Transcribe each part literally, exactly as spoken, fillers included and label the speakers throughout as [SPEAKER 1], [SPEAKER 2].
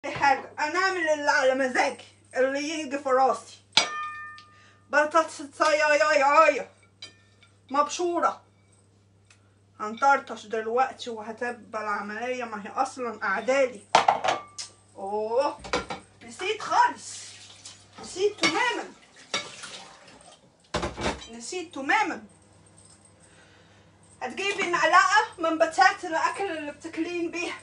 [SPEAKER 1] حاجة انا اعمل اللي على مزاجي اللي يجي في راسي. بطاطسايه مبشورة هنطرطش دلوقتي وهتبقى العملية، ما هي اصلا اعدالي. اوه نسيت خالص، نسيت تماما نسيت تماما. هتجيبي معلقة من بتاعة الاكل اللي بتاكلين بيها،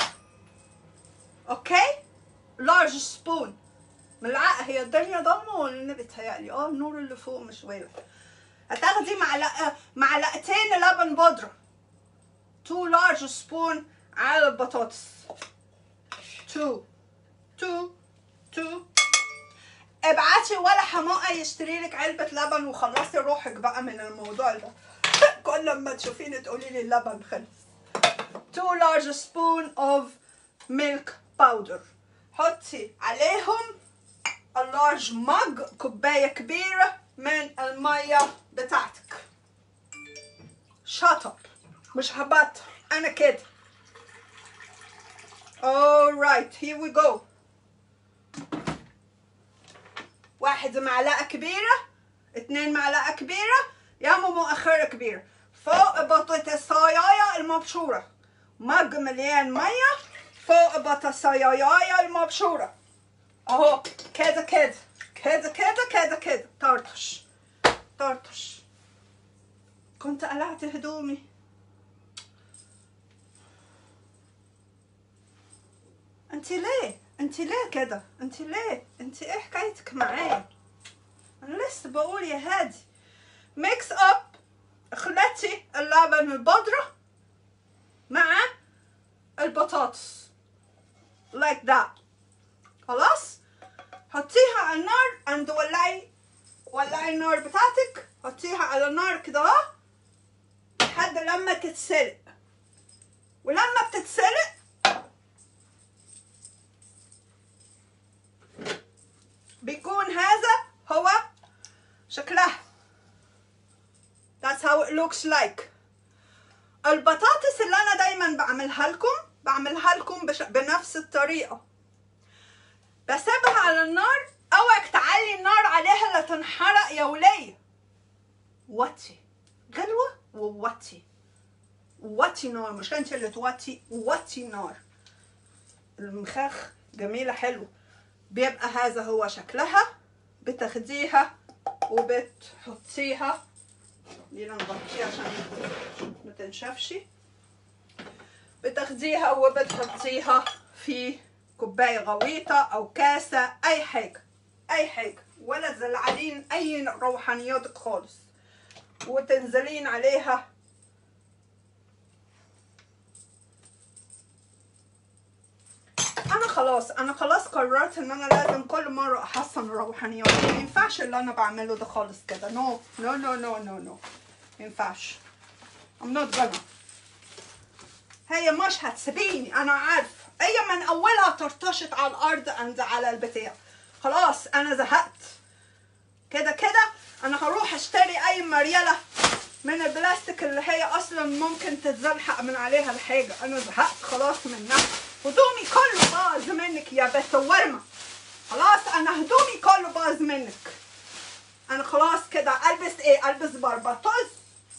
[SPEAKER 1] اوكي؟ لارج سبون، ملعقة. هي الدنيا ضلمة ولا النبي بتهيألي؟ اه النور اللي فوق مش واضح. هتاخدي معلقة معلقتين لبن بودرة، تو لارج سبون على البطاطس. تو تو تو ابعتي ولا حماقة يشتري لك علبة لبن وخلصي روحك بقى من الموضوع ده. كل ما تشوفيني تقولي لي اللبن خلص. تو لارج سبون اوف ميلك باودر. حطي عليهم اللارج مج، كوباية كبيرة من المية بتاعتك. شطب مش هبطل انا كده. alright here we go. واحد معلقة كبيرة، اتنين معلقة كبيرة، يا مؤخرة كبيرة فوق بطاطسايا المبشورة. مج مليان مية فوق بطاطسايا المبشورة اهو كده كده كده كده كده كده. طرطش طرطش. كنت قلعت هدومي. انت ليه انت ليه كده؟ انت ليه انت ايه حكايتك معايا؟ انا لسه بقول يا هادي. ميكس اب. اخلطي اللبن البودرة مع البطاطس like that. خلاص حطيها على النار عند ولعي ولعي النار بتاعتك. حطيها على النار كده اهو لحد لما تتسلق. ولما بتتسلق بيكون هذا هو شكلها. That's how it looks like. البطاطس اللي انا دايما بعملها لكم بعملها لكم بش... بنفس الطريقة. بسيبها على النار. اوعك تعلي النار عليها لا تنحرق يا ولية. وطي غلوة ووطي وطي نار، مش انت اللي توطي. وطي نار. المخاخ جميلة حلو. بيبقى هذا هو شكلها. بتاخديها وبتحطيها. دينا نغطيها عشان ما تنشفش. بتاخديها وبتحطيها في كوباية غويطة او كاسة، اي حاجة اي حاجة، ولا تزلعلين اي روحانياتك خالص. وتنزلين عليها انا خلاص انا خلاص قررت ان انا لازم كل مره احسن روحانياتي. ما ينفعش اللي انا بعمله ده خالص كده. نو نو نو نو نو نو ما ينفعش. I'm not gonna. هي مش هتسيبيني انا عارفه. هي من اولها طرطشت على الارض عند على البتاع. خلاص انا زهقت كده كده. انا هروح اشتري اي مريله من البلاستيك اللي هي اصلا ممكن تتزلحق من عليها الحاجه. انا زهقت خلاص منها. هدومي كله باظ منك يا بنت ورمه. خلاص انا هدومي كله باظ منك. انا خلاص كده البس ايه؟ البس بربطوز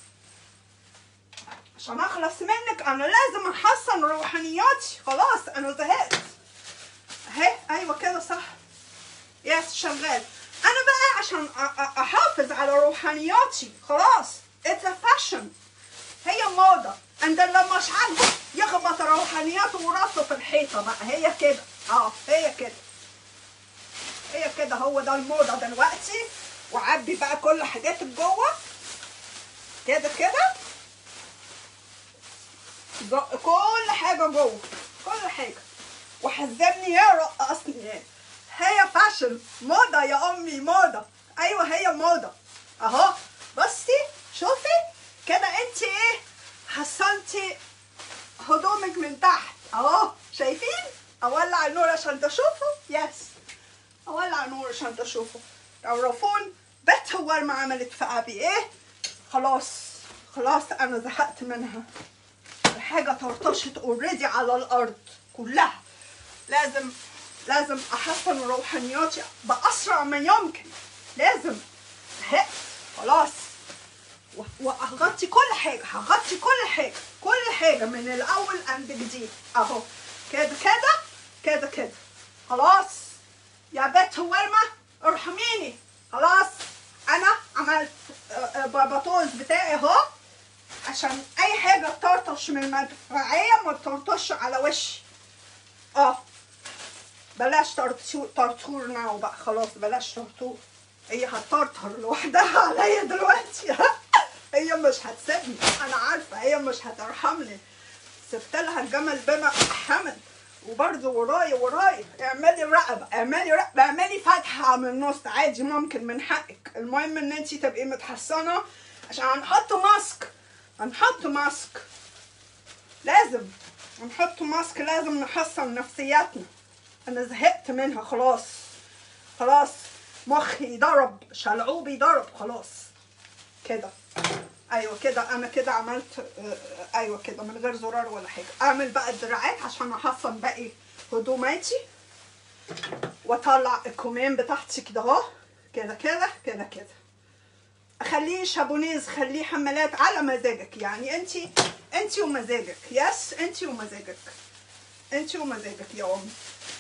[SPEAKER 1] عشان اخلص منك. انا لازم احسن روحانياتي. خلاص انا زهقت اهي. ايوه كده صح. يس شغال. انا بقى عشان احافظ على روحانياتي خلاص it's a fashion. هي موضة. عند اللي مش عاجبه يخبط روحانياته وراسه في الحيطة بقى. هي كده اه هي كده هي كده. هو ده الموضة دلوقتي. وعبي بقى كل حاجاتك جوه كده كده. كل حاجة جوه كل حاجة. وحذرني يا رقصني. هي فاشن موضة يا امي موضة. ايوه هي موضة اهو. بصي شوفي كده انت ايه حسنتي هدومك من تحت اهو. شايفين؟ اولع النور عشان تشوفوا. يس اولع النور عشان تشوفوا. تعرفون بيت هو ما عملت في ابي ايه. خلاص خلاص انا زهقت منها. الحاجة طرطشت اوريدي على الارض كلها. لازم لازم احسن روحانياتي باسرع ما يمكن، لازم زهقت خلاص. وهغطي كل حاجه، هغطي كل حاجه كل حاجه من الاول عند جديد اهو كده كده كده كده. خلاص يا بنت ورمه ارحميني. خلاص انا عملت باباتوز بتاعي اهو، عشان اي حاجه تطرطش من المدفعيه ما تطرطش على وشي. اه بلاش طرطور طرطور ناو بقى، خلاص بلاش طرطور، هي هتطرطر لوحدها عليا دلوقتي. هي مش هتسيبني، انا عارفه هي مش هترحمني. سبت لها الجمل بما حمل، وبرضه ورايا ورايا. اعملي رقبه، اعملي رقبه، اعملي فتحه من النص عادي، ممكن من حقك. المهم ان انت تبقي متحصنه، عشان هنحط ماسك، هنحط ماسك، لازم هنحط ماسك، لازم نحصن نفسياتنا. انا زهقت منها خلاص، خلاص مخي ضرب، شلعوبي ضرب خلاص كده. ايوه كده، انا كده عملت ايوه كده من غير زرار ولا حاجه. اعمل بقى الدراعات عشان احصن باقي هدوماتي، واطلع الكمام بتاعتي كده اهو كده كده كده كده. اخليه شابونيز، خليه حمالات على مزاجك، يعني انت انت ومزاجك. يس انت ومزاجك، انت ومزاجك يا امي.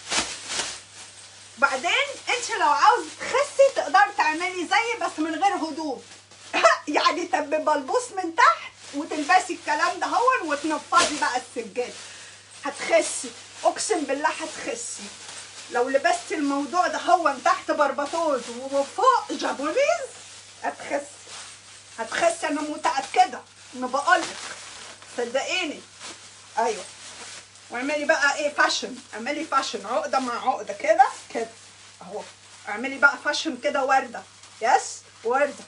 [SPEAKER 1] بعدين انت لو عاوز تخسي تقدر تعملي زي بس من غير هدوم. يعني تبقي بلبوس من تحت وتلبسي الكلام ده هون وتنفضي بقى السجاد، هتخسي اقسم بالله هتخسي. لو لبستي الموضوع ده هون تحت بربطوز وفوق جابونيز هتخسي، هتخسي انا متاكده، انا بقولك صدقيني. ايوه واعملي بقى ايه فاشن، اعملي فاشن عقده مع عقده كده كده اهو. اعملي بقى فاشن كده ورده، يس ورده.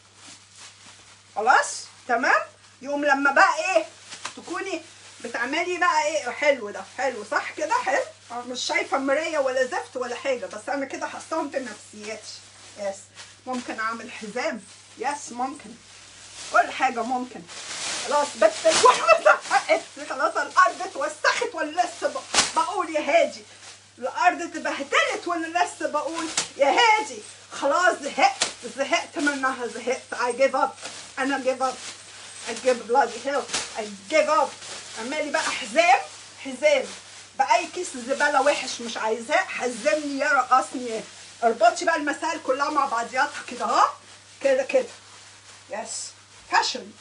[SPEAKER 1] خلاص تمام. يقوم لما بقى ايه تكوني بتعملي بقى ايه حلو، ده حلو صح كده حلو. مش شايفه مرايه ولا زفت ولا حاجه، بس انا كده حصنت نفسيتي. يس ممكن اعمل حزام، يس ممكن كل حاجه ممكن. خلاص بس خلاص الارض اتوسخت ولا لسه بقول يا هادي؟ الارض اتبهدلت ولا لسه بقول يا هادي؟ خلاص زهقت، زهقت منها، زهقت. I give up، انا give up، I give bloody hell، I give up. اعملي بقى حزام، حزام باي كيس زباله وحش مش عايزاه، حزمني يا رقصني. اربطي بقى المسائل كلها مع بعضياتها كده اهو كده كده. يس فاشن.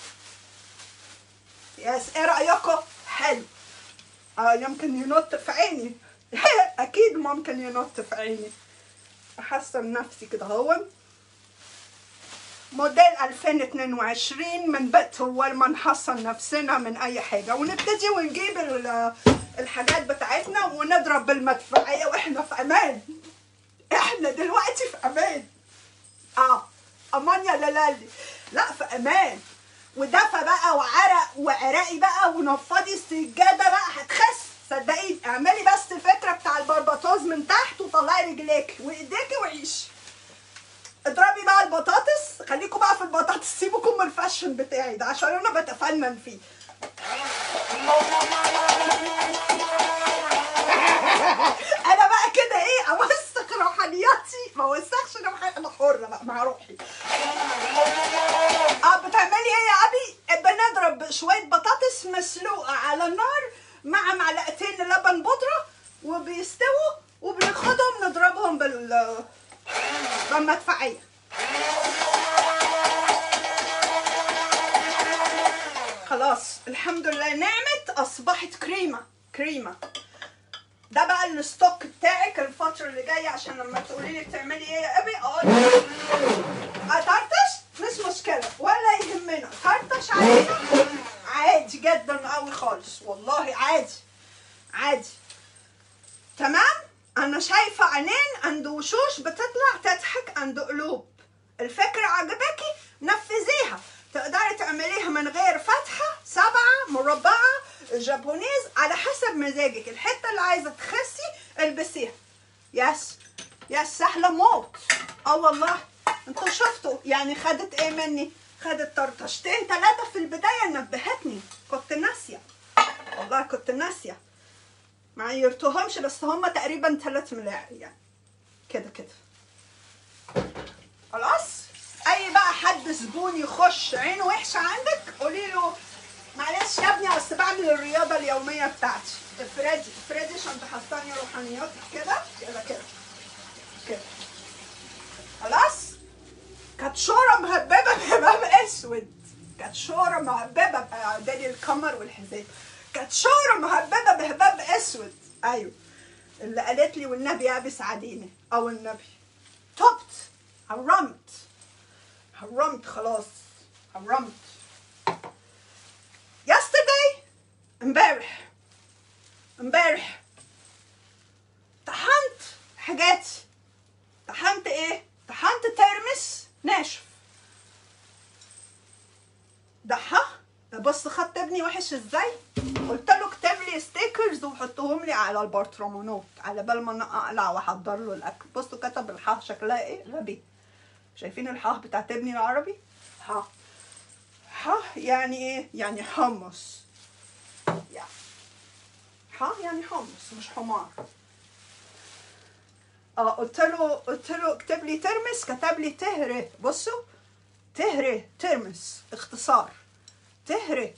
[SPEAKER 1] يس ايه رايكم؟ حلو. اه يمكن ينط في عيني. اكيد ممكن ينط في عيني. احسن نفسي كده هون. موديل ألفين واثنين وعشرين من بيت اول ما نحصن نفسنا من اي حاجه، ونبتدي ونجيب الحاجات بتاعتنا ونضرب بالمدفعيه واحنا في امان. احنا دلوقتي في امان. اه امان يا لالي، لا في امان. ودفى بقى وعرق وعرقي بقى ونفضي السجاده بقى هتخس صدقيني. اعملي بس الفكره بتاع البربطوز من تحت وطلعي رجليكي وايديكي وعيشي. اضربي بقى البطاطس، خليكوا بقى في البطاطس، سيبكم من الفاشن بتاعي ده عشان انا بتفنن فيه. انا بقى كده ايه اوسخ روحانياتي، ما اوسخش روحانياتي، انا حره بقى مع روحي. اه بتعملي ايه يا ابي؟ بنضرب شويه بطاطس مسلوقه على النار مع معلقتين لبن بودره وبيستووا، وبناخدهم نضربهم بال بالمدفعيه. خلاص الحمد لله نعمت، اصبحت كريمه كريمه. ده بقى الستوك بتاعك الفتره اللي جايه، عشان لما تقولي لي بتعملي ايه يا ابي اقول اطرطش مش مشكله ولا يهمنا، طرطش علينا عادي جدا قوي خالص والله، عادي عادي تمام. انا شايفه عينين عند وشوش بتطلع تضحك عند قلوب. الفكره عجباكي نفذيها، تقدري تعمليها من غير فتحه، سبعه، مربعه، جابونيز، على حسب مزاجك. الحته اللي عايزه تخسي البسيها. يس يس سهله موت. اه والله انتوا شفتوا يعني خدت ايه مني؟ خدت طرطشتين ثلاثه في البدايه، نبهتني كنت ناسيه والله، كنت ناسيه. ما عيرتهمش بس هم تقريبا ثلاث ملاعق يعني كده كده. خلاص. اي بقى حد زبون يخش عينه وحشه عندك قولي له معلش يا ابني بس بعمل الرياضه اليوميه بتاعتي. افردي افردي عشان تحصلي روحانياتك كده كده كده كده. خلاص. كاتشوره مهببه بهباب اسود. كاتشوره مهببه باعدادي الكمر والحزام. كاتشوره مهببه بهباب اسود. ايوه اللي قالت لي والنبي يا ابي ساعديني او النبي. تبت حرمت حرمت خلاص حرمت. yesterday امبارح امبارح طحنت حاجاتي. طحنت ايه؟ طحنت ترمس ناشف. ضحى بص خط ابني وحش ازاي؟ قلت له اكتب لي ستيكرز وحطهم لي على البرطمانات على بال ما انا اقلع واحضر له الاكل. بصوا كتب الحاء شكلها ايه؟ غبي. شايفين الحاء بتاعت ابني العربي؟ حاء حاء يعني ايه؟ يعني حمص. يعني حاء يعني حمص مش حمار. اه قلت له قلت له اكتب لي ترمس كتب لي تهره. بصوا تهره ترمس اختصار تهره.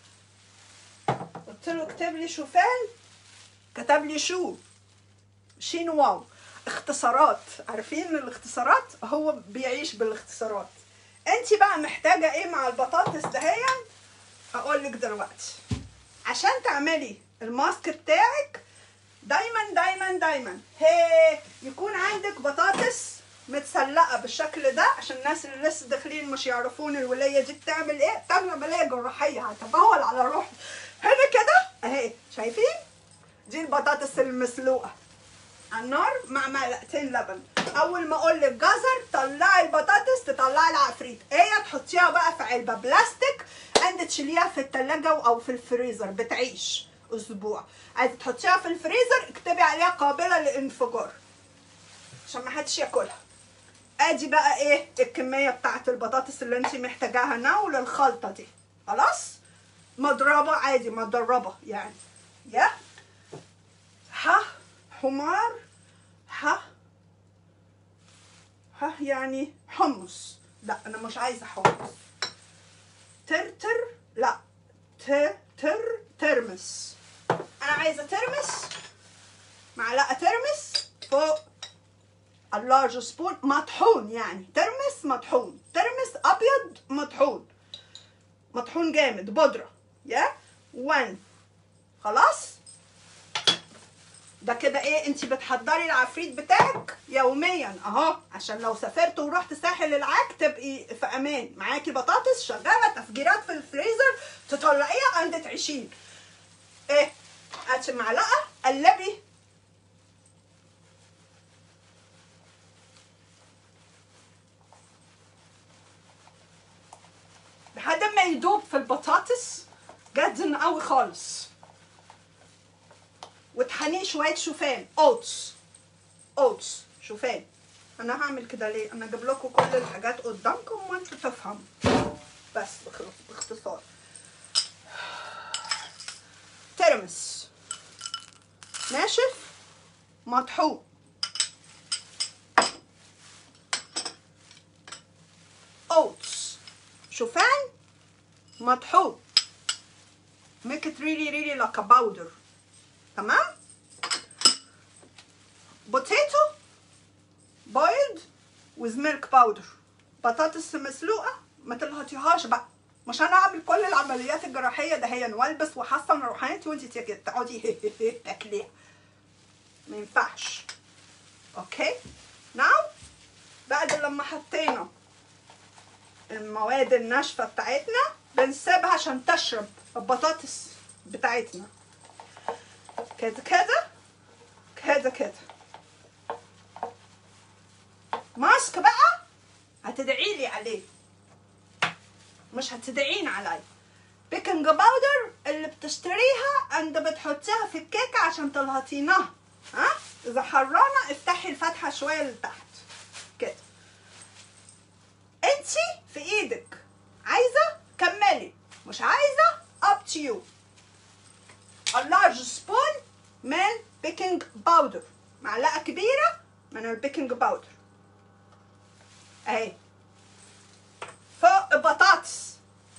[SPEAKER 1] قلت له اكتب لي شوفان كتب لي شو شين واو. اختصارات. عارفين الاختصارات؟ هو بيعيش بالاختصارات. انت بقى محتاجه ايه مع البطاطس دهيا؟ اقول لك دلوقتي. عشان تعملي الماسك بتاعك دايما دايما دايما هي يكون عندك بطاطس متسلقه بالشكل ده. عشان الناس اللي لسه داخلين مش يعرفون الولايه دي بتعمل ايه. بتعمل عمليه جراحيه هتبول على روحي. هنا كده اهي شايفين؟ دي البطاطس المسلوقه على النار مع معلقتين لبن. اول ما اقول لك جزر طلعي البطاطس تطلعي العفريت. هي تحطيها بقى في علبه بلاستيك عند تشيليها في الثلاجه او في الفريزر بتعيش اسبوع. عايزه تحطيها في الفريزر اكتبي عليها قابله للانفجار عشان ما حدش ياكلها. ادي بقى ايه الكميه بتاعت البطاطس اللي انت محتاجاها ناو للخلطه دي. خلاص. مضربه عادي مضربه يعني. يا ها حمار ها ها يعني حمص. لا انا مش عايزه حمص. ترتر لا ت تر ترمس. انا عايزه ترمس معلقه ترمس فوق اللارج سبون مطحون يعني ترمس مطحون. ترمس ابيض مطحون مطحون جامد بودره. يا وان خلاص. ده كده ايه انت بتحضري العفريت بتاعك يوميا اهو عشان لو سافرت ورحت ساحل العاج تبقي في امان. معاكي بطاطس شغاله تفجيرات في الفريزر تطلعيها عند تعيشين. ايه هاتي معلقه قلبي لحد ما يدوب في البطاطس جدا قوي خالص. وطحنيه شويه شوفان اوتس اوتس شوفان. انا هعمل كده ليه؟ انا اجيب لكم كل الحاجات قدامكم وانتوا تفهموا بس باختصار. ترمس ناشف مطحون اوتس شوفان مطحون. make it really really like a powder. تمام. بوتيتو boiled with milk powder. بطاطس مسلوقه ما تلهطيهاش بقى مش انا اعمل كل العمليات الجراحيه دهيا والبس واحسن روحانيتي وانت تقعدي تاكليها. ما ينفعش. اوكي ناو بعد لما حطينا المواد الناشفه بتاعتنا بنسيبها عشان تشرب البطاطس بتاعتنا كده كده كده كده. ماسك بقى هتدعي لي عليه مش هتدعين علي. بيكنج باودر اللي بتشتريها انت بتحطيها في الكيكه عشان تلهطينها. ها اذا حرانه افتحي الفتحه شويه لتحت كده. انتي في ايدك عايزه كملي مش عايزه up to you. a large spoon من بيكنج باودر، معلقه كبيره من البيكنج باودر اهي فوق البطاطس.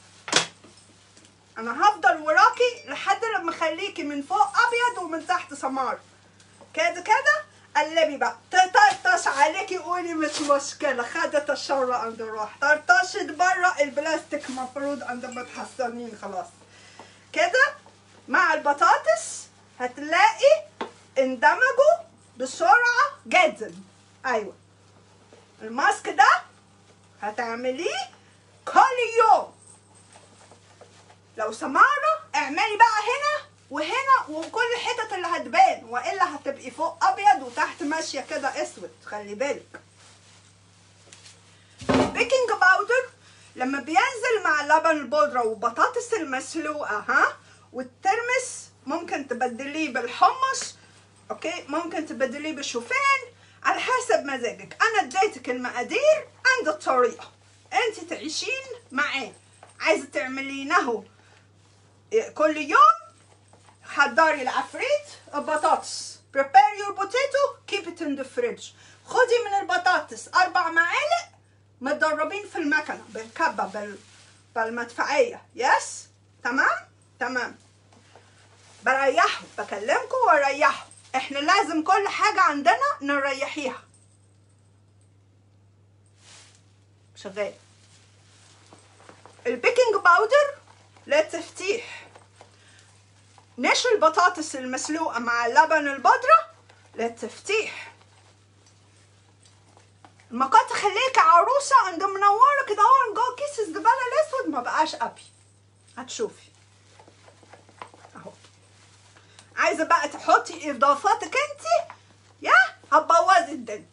[SPEAKER 1] انا هفضل وراكي لحد لما اخليكي من فوق ابيض ومن تحت سمار كده كده. قلبي بقى، تطرطش عليكي قولي مش مشكله، خدت الشر عند الروح، طرطشت بره البلاستيك مفروض عند متحسنين خلاص كده. مع البطاطس هتلاقي اندمجوا بسرعه جدا. ايوه الماسك ده هتعمليه كل يوم. لو سمارة اعملي بقى هنا وهنا وكل الحتت اللي هتبان، والا هتبقي فوق ابيض وتحت ماشيه كده اسود، خلي بالك. البيكنج باودر لما بينزل مع لبن البودره وبطاطس المسلوقه ها والترمس، ممكن تبدليه بالحمص، اوكي، ممكن تبدليه بالشوفان على حسب مزاجك. انا اديتك المقادير عند الطريقه، انت تعيشين معاه. عايزه تعملينه كل يوم، حضري العفريت البطاطس، prepare your potato keep it in the fridge. خدي من البطاطس اربع معالق متدربين في المكنه بالكبه بال... بالمدفعيه. يس تمام تمام. بريحه، بكلمكم واريحه. احنا لازم كل حاجه عندنا نريحيها. شغال. البيكنج باودر للتفتيح. نشر البطاطس المسلوقه مع لبن البودره للتفتيح. ما كنت خليكي عروسه عند منوره كده اهو جوه كيس الزباله الاسود ما بقاش ابي. هتشوفي اهو. عايزه بقى تحطي اضافاتك انت يا هتبوظي الدنيا.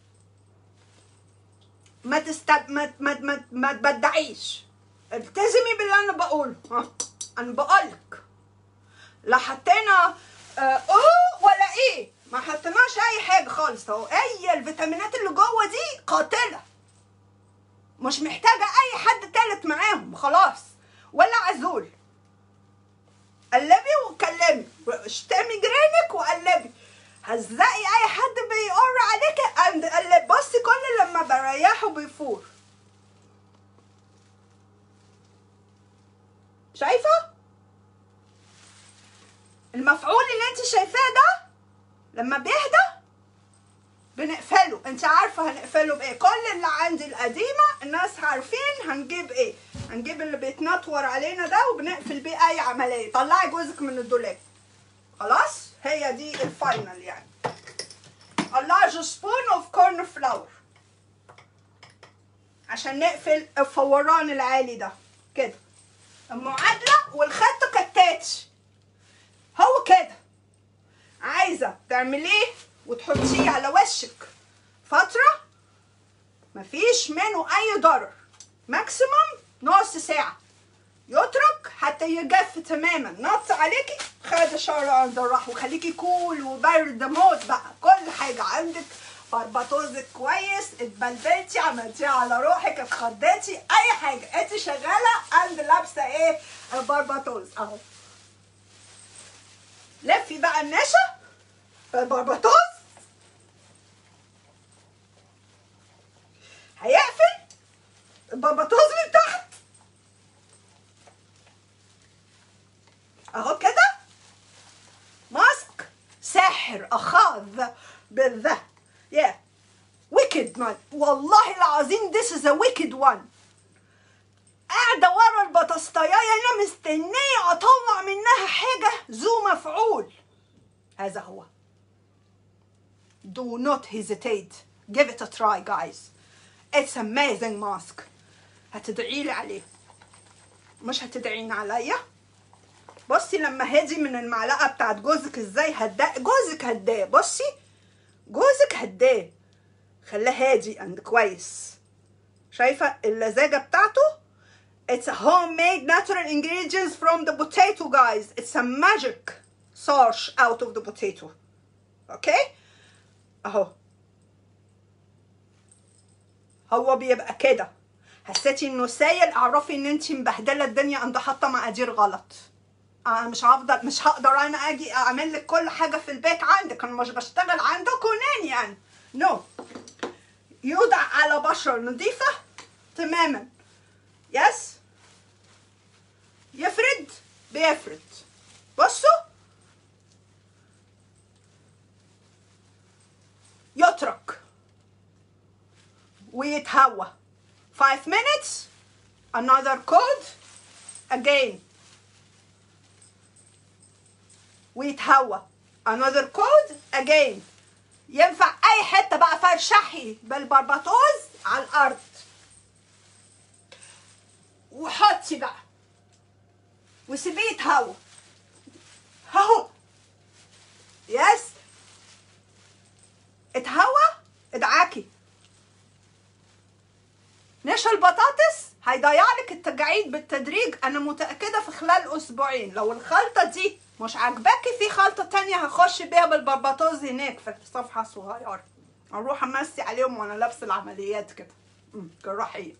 [SPEAKER 1] ما تست ما ما ما, ما تبدعيش، التزمي باللي انا بقوله. ها انا بقولك لا حطينا اه ولا ايه، ما حطيناش اي حاجه خالص اهو. اي الفيتامينات اللي جوه دي قاتله، مش محتاجه اي حد تالت معاهم خلاص، ولا عزول. قلبي وكلمي، اشتمي جيرانك وقلبي، هزقي اي حد بيقر عليك عند قلب. بصي كل لما بريحه بيفور. شايفه المفعول اللي انت شايفاه ده لما بيهدى بنقفله. انت عارفه هنقفله بايه؟ كل اللي عندي القديمه الناس عارفين هنجيب ايه، هنجيب اللي بيتنطور علينا ده وبنقفل بيه اي عمليه. طلعي جوزك من الدولاب خلاص، هي دي الفاينل يعني. a large spoon of corn flour عشان نقفل الفوران العالي ده كده. المعادله والخط كالتاتي هو كده. عايزه تعمليه وتحطيه على وشك فتره مفيش منه اي ضرر، ماكسيموم نص ساعه، يترك حتى يجف تماما. نط عليكي خد شر عند الراح، وخليكي كول وبرد موت بقى. كل حاجه عندك، بربطوزك كويس، اتبلبلتي، عملتيها على روحك، اتخضيتي، اي حاجه انت شغاله عند لابسه ايه البربطوز اهو. لفي بقى النشا بالبربطوز، هيقفل البربطوز من تحت اهو كده. ماسك ساحر اخاذ بالذه يا ويكد مان، والله العظيم this is a wicked one. قاعده ورا البطاطايه انا مستنيه اطلع منها حاجه ذو مفعول. هذا هو. do not hesitate, give it a try guys, it's amazing mask. هتدعيلي عليه مش هتدعين عليا. بصي لما هدي من المعلقه بتاعت جوزك ازاي هدا جوزك هداه. بصي جوزك هداه، خلاه هادي عند كويس. شايفه اللزاجه بتاعته؟ it's a homemade natural ingredients from the potato guys. it's a magic source out of the potato. اوكي اهو. هو بيبقى كده. حسيتي انه سايل، اعرفي ان انتي مبهدله الدنيا عند حاطه مقادير غلط. انا مش هفضل مش هقدر انا اجي اعمل لك كل حاجه في البيت عندك، انا مش بشتغل عندكم ناني يعني. نو no. يوضع على بشرة نظيفة تماما. يس يفرد بيفرد. بصوا يترك ويتهوى. five minutes another code again ويتهوى another code again. ينفع اي حته بقى فرشحي بالبربطوز على الارض وحطي بقى وسيبيه يتهوى اهو. يس اتهوى ادعاكي. نشا البطاطس هيضيع لك التجاعيد بالتدريج، انا متاكده في خلال اسبوعين. لو الخلطه دي مش عاجباكي في خلطه تانية هخش بيها بالبربطوز هناك في الصفحه الصغيره، اروح امسي عليهم وانا لابسه العمليات كده جراحيه.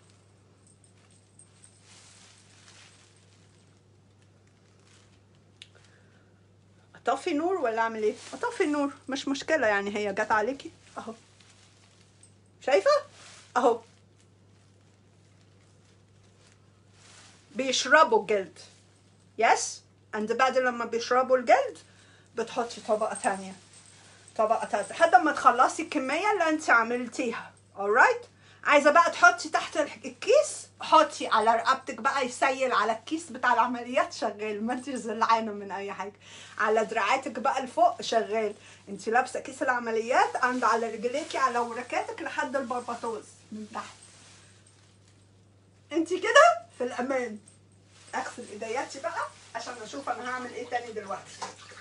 [SPEAKER 1] اطفي نور ولا اعمل ايه؟ اطفي النور مش مشكله يعني، هي جت عليكي اهو. شايفه اهو بيشربوا الجلد. يس اند بعد لما بيشربوا الجلد بتحطي طبقه تانية طبقه تالتة لحد ما تخلصي الكميه اللي انت عملتيها. alright. عايزه بقى تحطي تحت الكيس، حطي على رقبتك بقى يسيل على الكيس بتاع العمليات شغال، ما انتش زعلانه من اي حاجه. على دراعاتك بقى لفوق شغال، انت لابسه كيس العمليات عند على رجليكي على وركاتك لحد البربطوز من تحت. انت كده في الامان. اغسل ايدياتي بقى عشان اشوف انا هعمل ايه تاني دلوقتي.